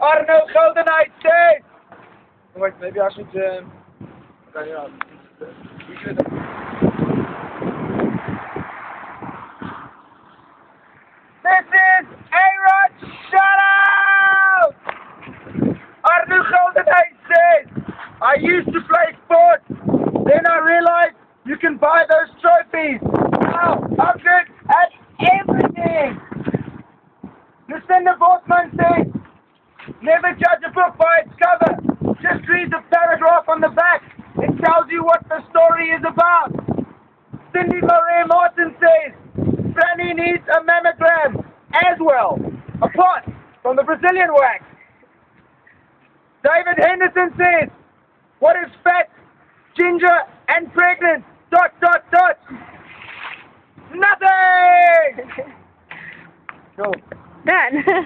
Arno Goldenite says. Wait, maybe I should. Okay, yeah. This is Arod. Shout out! Arno Goldenite says, I used to play sports. Then I realized you can buy those trophies. Now I'm good at everything. Lucinda Bortman says, never judge a book by its cover. Just read the paragraph on the back. It tells you what the story is about. Cindy Marie Martin says, Franny needs a mammogram as well. Apart from the Brazilian wax. David Henderson says, what is fat, ginger, and pregnant? ... Nothing! Cool. Done.